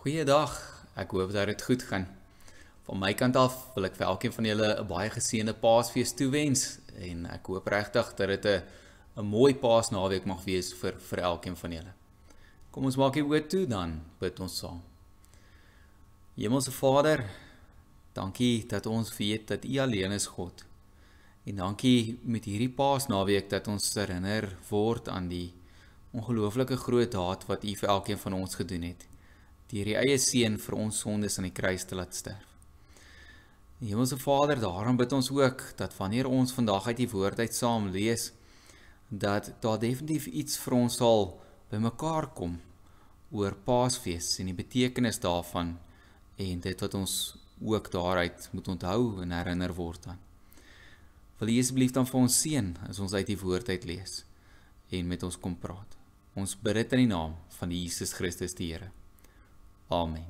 Goeiedag, ek hoop dat dit goed gaan. Van my kant af wil ek vir elkeen van julle 'n baie geseënde Paasfees toewens en ek hoop regtig dat dit 'n mooi Paasnaweek mag wees vir elkeen van julle. Kom ons maak die oë toe, dan bid ons saam. Hemelse Vader, dankie dat ons weet dat U alleen is God. En dankie met hierdie Paasnaweek dat ons herinner word aan die ongelooflike groot daad wat U vir elkeen van ons gedoen het, deur die eie seun vir ons sondes aan die kruis te laat sterf. Hemelse Vader, daarom bid ons ook dat wanneer ons vandag uit die woord uit saam lees, dat daar definitief iets vir ons sal bymekaar kom oor Paasfees en die betekenis daarvan en dit wat ons ook daaruit moet onthou en herinner word aan. Wil U asseblief dan vir ons seën as ons uit die woord uit lees en met ons kom praat. Ons bid dit in die naam van Jesus Christus die Here. Amen.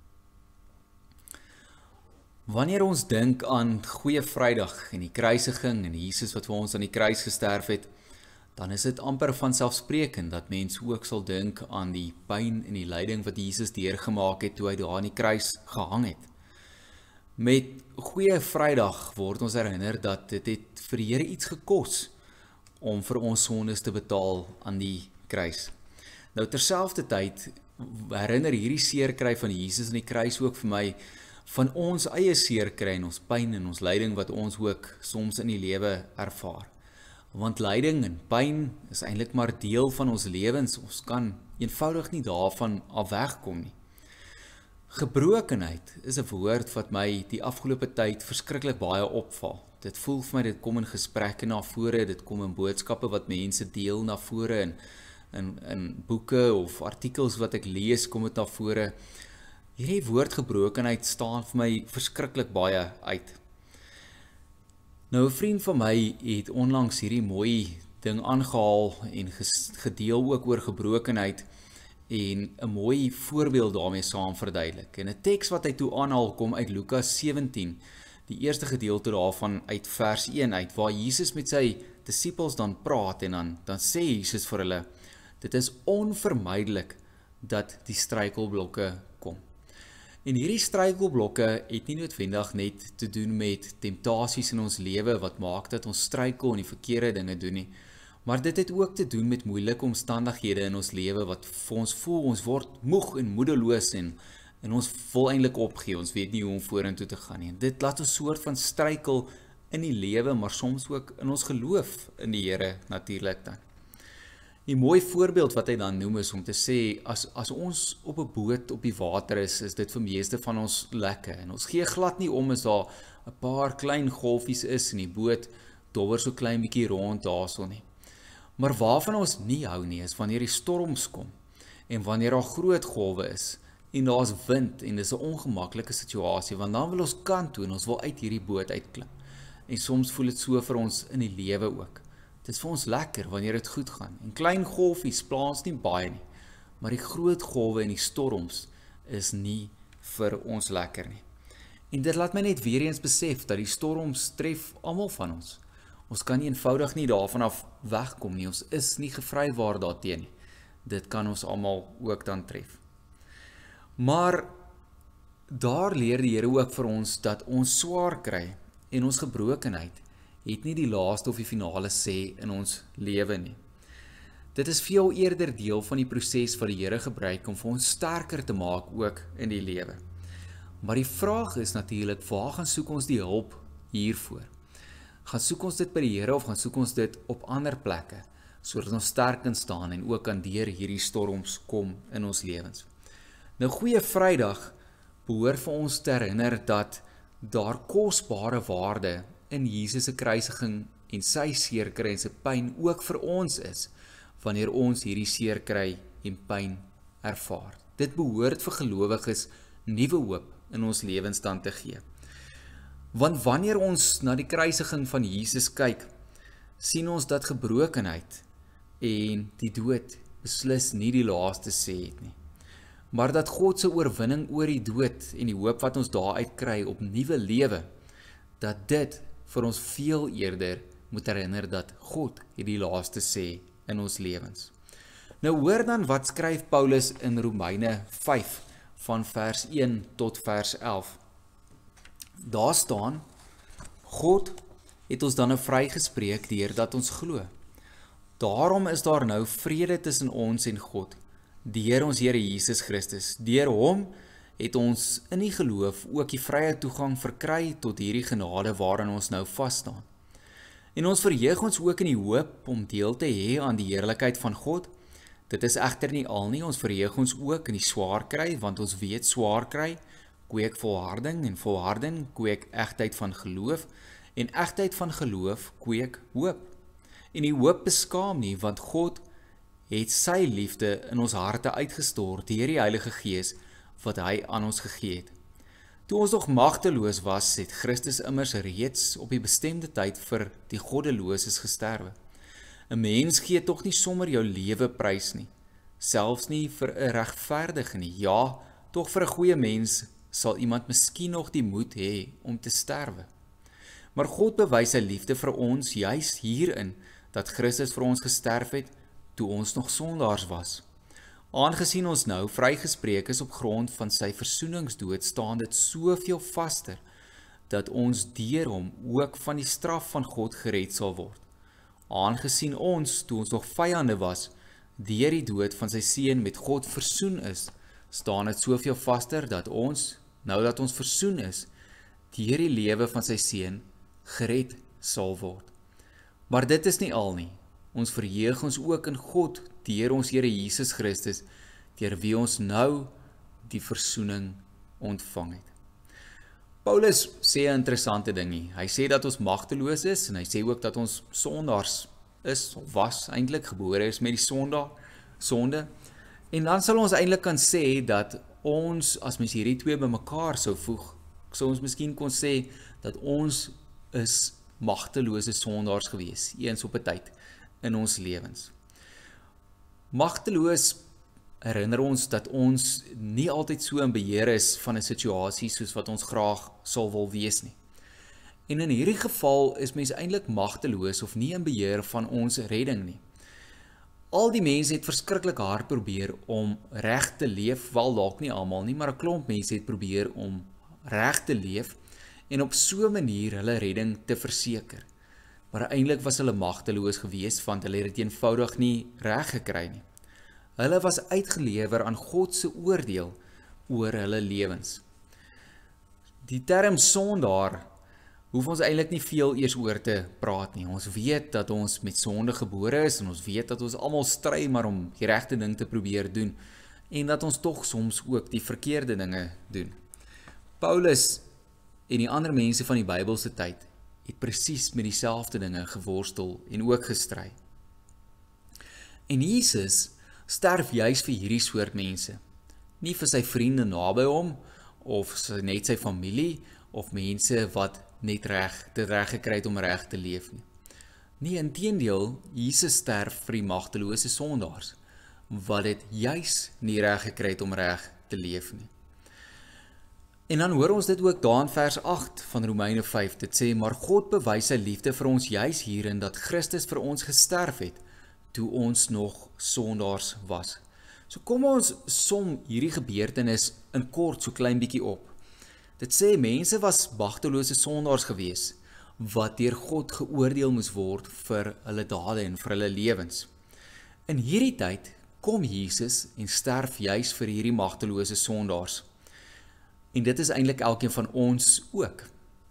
Wanneer ons dink aan Goeie Vrydag en die kruisiging en Jesus wat vir ons aan die kruis gesterf het, dan is dit amper vanselfsprekend dat mense ook sal dink aan die pyn en die lyding wat Jesus deurgemaak het toe hy daar aan die kruis gehang het. Met Goeie Vrydag word ons herinner dat dit het vir die Here iets gekos om vir ons sondes te betaal aan die kruis. Nou terselfdertyd herinner hierdie seerkry van Jesus aan die kruis ook vir my van ons eie seerkry en ons pyn en ons lyding wat ons ook soms in die lewe ervaar. Want lyding en pyn is eintlik maar deel van ons lewens. Ons kan eenvoudig nie daarvan af wegkom nie. Gebrokenheid is 'n woord wat my die afgelope tyd verskriklik baie opval. Dit voel vir my, dit kom in gesprekke na vore, dit kom in boodskappe wat mense deel na vore en in boeke of artikels wat ek lees, kom dit na vore. Hierdie woord gebrokenheid staan vir my verskriklik baie uit. Nou 'n vriend van my het onlangs hierdie mooi ding aangehaal en gedeel ook oor gebrokenheid en 'n mooi voorbeeld daarmee saam verduidelik. En 'n teks wat hy toe aanhaal kom uit Lukas 17, die eerste gedeelte daarvan uit vers 1 uit, waar Jesus met sy disippels dan praat en dan sê Jesus vir hulle, dit is onvermydelik dat die struikelblokke kom. En hierdie struikelblokke het nie noodwendig net te doen met temptasies in ons lewe wat maak dat ons struikel en die verkeerde dinge doen nie, maar dit het ook te doen met moeilike omstandighede in ons lewe wat vir ons voel, ons word moeg en moedeloos en ons wil eintlik opgee, ons weet nie hoe om vorentoe te gaan nie. En dit laat ons soort van struikel in die lewe, maar soms ook in ons geloof in die Here natuurlik dan. Die mooi voorbeeld wat hy dan noem is om te sê, as ons op 'n boot op die water is dit vir meeste van ons lekker. En ons gee glad nie om as daar 'n paar klein golfies is in die boot, dobber so klein bietjie rond daarso nie. Maar waarvan ons nie hou nie, is wanneer die storms kom, en wanneer daar groot golwe is, en daar's wind, en dis 'n ongemaklike situasie, want dan wil ons kant toe, en ons wil uit hierdie boot uitklim. En soms voel dit so vir ons in die lewe ook. Dit is vir ons lekker wanneer dit goed gaan. En klein golfies plaas nie baie nie, maar die groot golwe en die storms is nie vir ons lekker nie. En dit laat my net weer eens besef dat die storms tref almal van ons. Ons kan nie eenvoudig nie daarvan af wegkom nie. Ons is nie gevrywaar daarteen nie. Dit kan ons almal ook dan tref. Maar daar leer die Here ook vir ons dat ons swaar kry en ons gebrokenheid het nie die laaste of die finale sê in ons lewe nie. Dit is veel eerder deel van die proses wat die Here gebruik om vir ons sterker te maak ook in die lewe. Maar die vraag is natuurlik, waar gaan soek ons die hulp hiervoor? Gaan soek ons dit by die Here of gaan soek ons dit op ander plekke, sodat ons sterk kan staan en ook kan deur hierdie storms kom in ons lewens? Nou Goeie Vrydag behoort vir ons te herinner dat daar kosbare waarde in Jesus se kruisiging en sy seerkry en sy pyn ook vir ons is, wanneer ons hierdie seerkry en pyn ervaar. Dit behoort vir gelowiges nuwe hoop in ons lewens dan te gee. Want wanneer ons na die kruisiging van Jesus kyk, sien ons dat gebrokenheid en die dood beslis nie die laaste sê het nie. Maar dat God se oorwinning oor die dood en die hoop wat ons daaruit kry op nuwe lewe, dat dit vir ons veel eerder moet herinner dat God die laaste sê in ons lewens. Nou hoor dan wat skryf Paulus in Romeine 5 van vers 1 tot vers 11. Daar staan, God het ons dan nou vrygespreek deurdat ons glo. Daarom is daar nou vrede tussen ons en God, deur ons Here Jesus Christus. Deur hom het ons in die geloof ook die vrye toegang verkry tot hierdie genade waarin ons nou vas staan. En ons verheug ons ook in die hoop om deel te hê aan die heerlikheid van God. Dit is egter nie al nie, ons verheug ons ook in die swaar kry, want ons weet swaar kry kweek volharding, en volharding kweek egtheid van geloof, en egtheid van geloof kweek hoop. En die hoop beskaam nie, want God het sy liefde in ons harte uitgestort deur die Heilige Gees wat hy aan ons gegee het. Toe ons nog magteloos was, het Christus immers reeds op die bestemde tyd vir die goddeloses gesterwe. 'n Mens gee tog nie sommer jou lewe prys nie, selfs nie vir 'n regverdige nie. Ja, tog vir 'n goeie mens sal iemand miskien nog die moed hê om te sterwe. Maar God bewys sy liefde vir ons juis hierin, dat Christus vir ons gesterf het, toe ons nog sondaars was. Aangesien ons nou vrygespreek is op grond van sy versoeningsdood, staan dit soveel vaster, dat ons deur hom ook van die straf van God gered sal word. Aangesien ons, toe ons nog vyande was, deur die dood van sy seun met God versoen is, staan dit soveel vaster, dat ons, nou dat ons versoen is, deur die lewe van sy seun gered sal word. Maar dit is nie al nie. Ons verheug ons ook in God, deur ons Here Jesus Christus, deur wie ons nou die versoening ontvang het. Paulus sê 'n interessante ding hier. Hy sê dat ons magteloos is, en hy sê ook dat ons sondaars is, of was eintlik, gebore is met die sonde. En dan sal ons eintlik kan sê dat ons, as mens hierdie twee bymekaar sou voeg, sou ons miskien kon sê dat ons is magtelose sondaars gewees, eens op 'n tyd in ons lewens. Magteloos herinner ons dat ons nie altyd so in beheer is van 'n situasie soos wat ons graag sal wil wees nie. En in hierdie geval is mens eintlik magteloos of nie in beheer van ons redding nie. Al die mense het verskriklik hard probeer om reg te leef, wel dalk nie almal nie, maar 'n klomp mense het probeer om reg te leef en op so 'n manier hulle redding te verseker. Maar eintlik was hulle magteloos geweest, want hulle het dit eenvoudig nie reg gekry nie. Hulle was uitgelewer aan God se oordeel oor hulle lewens. Die term sondaar hoef ons eintlik nie veel eers oor te praat nie. Ons weet dat ons met sonde gebore is, en ons weet dat ons almal stry maar om die regte ding te probeer doen, en dat ons tog soms ook die verkeerde dinge doen. Paulus en die ander mense van die Bybelse tyd het presies met dieselfde dinge geworstel en ook gestry. En Jesus sterf juis vir hierdie soort mense. Nie vir sy vriende naby hom, of net sy familie, of mense wat net dit reg gekry het om reg te leef nie. Nee, inteendeel, Jesus sterf vir die magtelose sondaars, wat dit juis nie reg gekry het om reg te leef nie. En dan hoor ons dit ook daar in vers 8 van Romeine 5, dit sê, maar God bewys sy liefde vir ons juis hierin, dat Christus vir ons gesterf het, toe ons nog sondaars was. So kom ons som hierdie gebeurtenis in kort so klein bietjie op. Dit sê, mense was magtelose sondaars gewees, wat deur God geoordeel moes word vir hulle dade en vir hulle lewens. In hierdie tyd kom Jesus en sterf juis vir hierdie magtelose sondaars. En dit is eintlik elkeen van ons ook.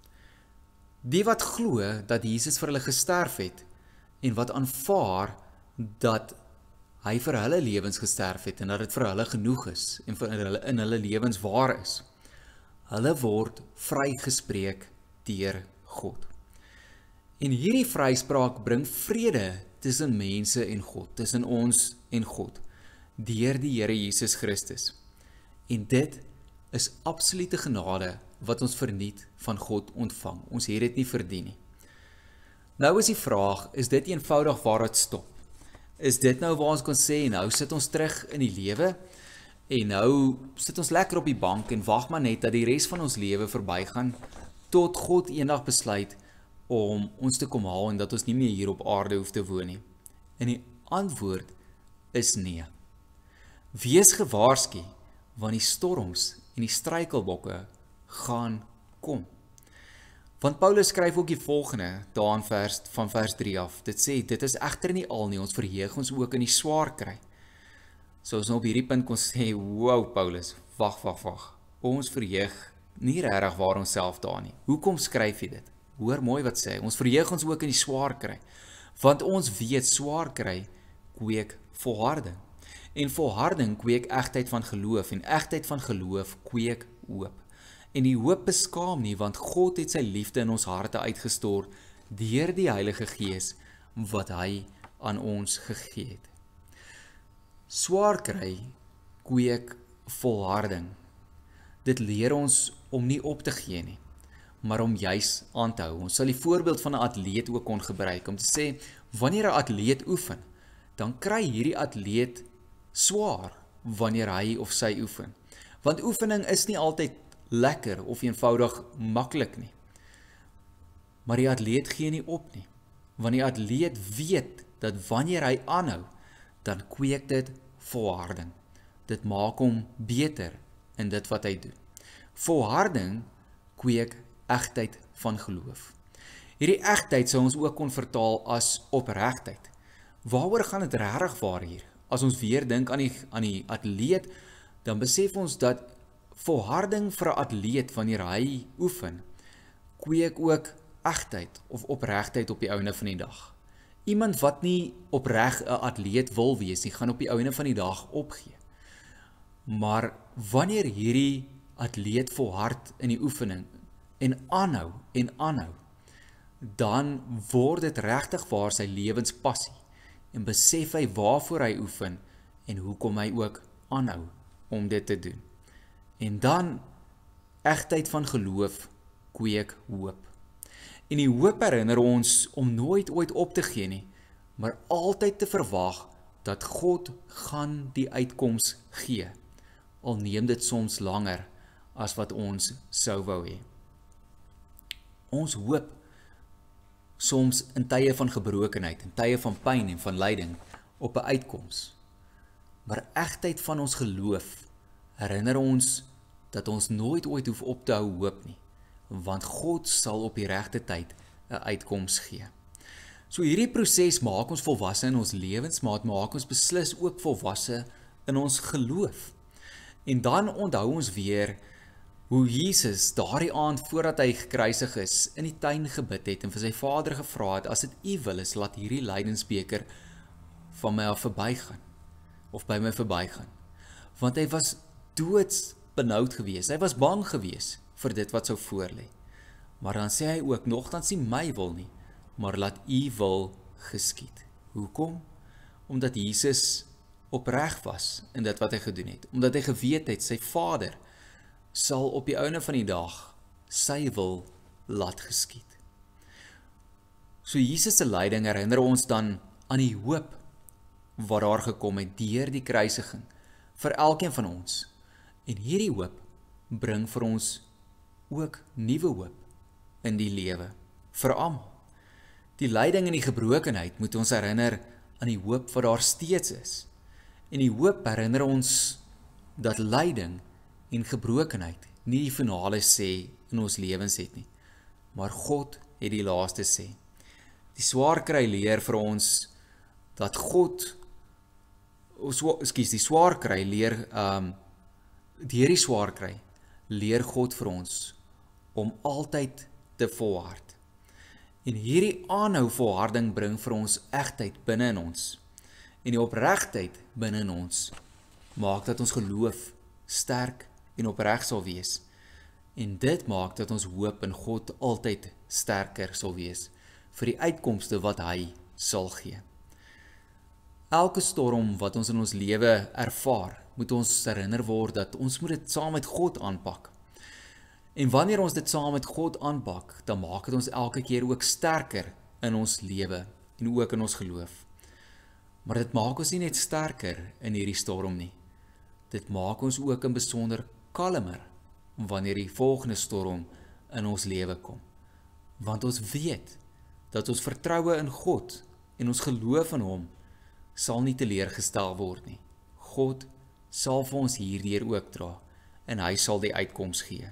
Die wat glo dat Jesus vir hulle gesterf het, en wat aanvaar dat hy vir hulle lewens gesterf het, en dat dit vir hulle genoeg is, en vir hulle in hulle lewens waar is, hulle word vrygespreek deur God. En hierdie vryspraak bring vrede tussen mense en God, tussen ons en God, deur die Here Jesus Christus. En dit is absolute genade wat ons verniet van God ontvang. Ons het dit nie verdien nie. Nou is die vraag, is dit eenvoudig waar dit stop? Is dit nou waar ons kan sê, nou sit ons terug in die lewe, en nou sit ons lekker op die bank en wag maar net dat die res van ons lewe verbygaan, tot God eendag besluit om ons te kom haal en dat ons nie meer hier op aarde hoef te woon nie? En die antwoord is nee. Wees gewaarsku, want die storms en die struikelblokke gaan kom. Want Paulus skryf ook die volgende, daar in van vers 3 af. Dit sê, dit is egter nie al nie, ons verheug ons ook in die swaar kry. So ons nou op hierdie punt kon sê, wow Paulus, wag. Ons verheug nie regtig waar ons self daar nie. Hoekom skryf jy dit? Hoor mooi wat sê, ons verheug ons ook in die swaar kry. Want ons weet, swaar kry kweek volharding. En volharding kweek egtheid van geloof, en egtheid van geloof kweek hoop. En die hoop beskaam nie, want God het sy liefde in ons harte uitgestort deur die Heilige Gees wat hy aan ons gegee het. Swaar kry kweek volharding. Dit leer ons om nie op te gee nie, maar om juis aan te hou. Ons sal die voorbeeld van 'n atleet ook kon gebruik om te sê, wanneer 'n atleet oefen, dan kry hierdie atleet swaar wanneer hy of sy oefen. Want oefening is nie altyd lekker of eenvoudig maklik nie. Maar die atleet gee nie op nie, want die atleet weet dat wanneer hy aanhou, dan kweek dit volharding. Dit maak hom beter in dit wat hy doen. Volharding kweek egtheid van geloof. Hierdie egtheid sou ons ook kon vertaal as opregtheid. Waaroor gaan dit regtig waar hier? As ons weer dink aan die atleet, dan besef ons dat volharding vir 'n atleet wanneer hy oefen, kweek ook egtheid of opregtheid op die einde van die dag. Iemand wat nie opreg 'n atleet wil wees nie, gaan op die einde van die dag opgee. Maar wanneer hierdie atleet volhard in die oefening en aanhou, dan word dit regtig waar sy lewenspassie en besef hy waarvoor hy oefen en hoekom hy ook aanhou om dit te doen. En dan egtheid van geloof kweek hoop. En die hoop herinner ons om nooit ooit op te gee nie, maar altyd te verwag dat God gaan die uitkoms gee. Al neem dit soms langer as wat ons sou wou hê. Ons hoop soms in tye van gebrokenheid, in tye van pyn en van lyding op 'n uitkoms. Maar egtheid van ons geloof herinner ons dat ons nooit ooit hoef op te hou hoop nie, want God sal op die regte tyd 'n uitkoms gee. So hierdie proses maak ons volwasse in ons lewens, maar dit maak ons beslis ook volwasse in ons geloof. En dan onthou ons weer hoe Jesus daardie aand voordat hy gekruisig is, in die tuin gebid het en vir sy Vader gevra het, as dit U wil is, laat hierdie lydensbeker van my af verbygaan, of by my verbygaan. Want hy was doodsbenoud gewees, hy was bang gewees vir dit wat sou voorlê. Maar dan sê hy ook, nogtans nie my wil nie, maar laat U wil geskied. Hoekom? Omdat Jesus opreg was in dit wat hy gedoen het. Omdat hy geweet het, sy Vader sal op die einde van die dag sy wil laat geskied. So Jesus se lyding herinner ons dan aan die hoop wat daar gekom het deur die kruisiging vir elkeen van ons. En hierdie hoop bring vir ons ook nuwe hoop in die lewe vir almal. Die lyding en die gebrokenheid moet ons herinner aan die hoop wat daar steeds is. En die hoop herinner ons dat lyding en gebrokenheid nie die finale sê in ons lewens het nie, maar God het die laaste sê. Die swaar kry leer vir ons dat die swaar kry leer, deur die swaar kry leer God vir ons om altyd te volhard. En hierdie aanhou volharding bring vir ons egtheid binne in ons. En die opregtheid binne in ons maak dat ons geloof sterk en opreg sal wees. En dit maak dat ons hoop in God altyd sterker sal wees vir die uitkomste wat hy sal gee. Elke storm wat ons in ons lewe ervaar, moet ons herinner word dat ons moet dit saam met God aanpak. En wanneer ons dit saam met God aanpak, dan maak dit ons elke keer ook sterker in ons lewe en ook in ons geloof. Maar dit maak ons nie net sterker in hierdie storm nie. Dit maak ons ook in besonder kalmer wanneer die volgende storm in ons lewe kom. Want ons weet dat ons vertroue in God en ons geloof in hom sal nie teleurgestel word nie. God sal vir ons hierdeur ook dra, en hy sal die uitkoms gee.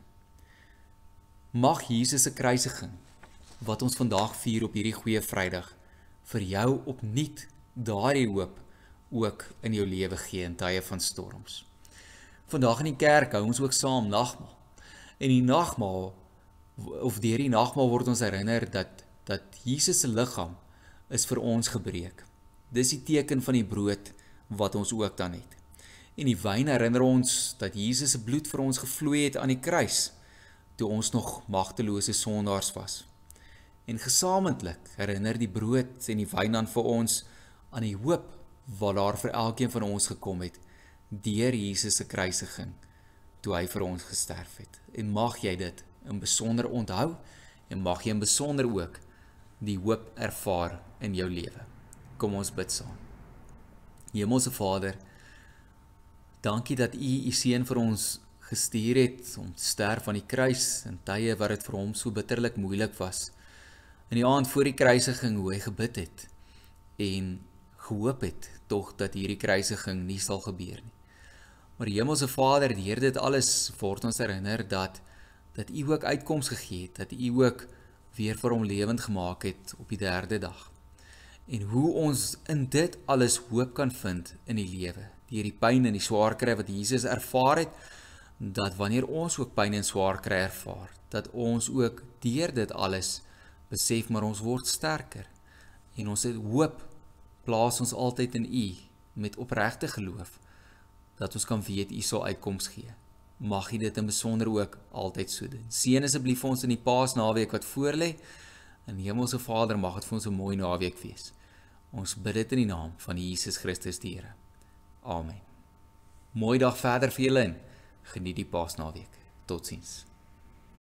Mag Jesus se kruisiging, wat ons vandag vier op hierdie goeie Vrydag, vir jou opnuut daardie hoop ook in jou lewe gee in tye van storms. Vandag in die kerk hou ons ook saam nagmaal. En die nagmaal, of deur die nagmaal word ons herinner dat Jesus se liggaam is vir ons gebreek. Dis die teken van die brood wat ons ook dan het. En die wyn herinner ons dat Jesus se bloed vir ons gevloei het aan die kruis, toe ons nog magtelose sondaars was. En gesamentlik herinner die brood en die wyn dan vir ons aan die hoop wat daar vir elkeen van ons gekom het, deur Jesus se kruisiging, toe hy vir ons gesterf het. En mag jy dit in besonder onthou, en mag jy in besonder ook die hoop ervaar in jou lewe. Kom ons bid saam. Hemelse Vader, dankie dat U seun vir ons gestuur het om te sterf aan die kruis in tye wat dit vir hom so bitterlik moeilik was. In die aand voor die kruisiging, hoe hy gebid het en gehoop het tog dat hierdie kruisiging nie sal gebeur nie. Maar Hemelse Vader, deur dit alles word ons herinner dat U ook uitkoms gegee het, dat U ook weer vir hom lewend gemaak het op die 3de dag. En hoe ons in dit alles hoop kan vind in die lewe, deur die pyn en die swaar kry wat Jesus ervaar het, dat wanneer ons ook pyn en swaar kry ervaar, dat ons ook deur dit alles besef, maar ons word sterker. En ons hoop plaas ons altyd in U, met opregte geloof, dat ons kan weet U sal uitkoms gee. Mag U dit in besonder ook altyd so doen. Seën asseblief vir ons in die Paasnaweek wat voorlê, en Hemelse Vader, mag dit vir ons 'n mooi naweek wees. Ons bid dit in die naam van Jesus Christus die Here. Amen. Mooi dag verder vir julle en geniet die Paasnaweek. Totsiens.